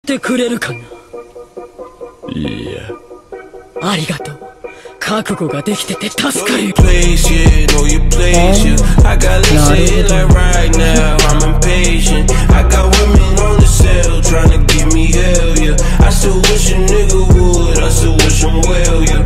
ってくれるかな。 いや、 ありがとう。覚悟ができてて助かる。 I got lazy like right now, I'm impatient. I got women on the cell trying to give me hell, yeah. I still wish a nigga would, I still wish him well, yeah.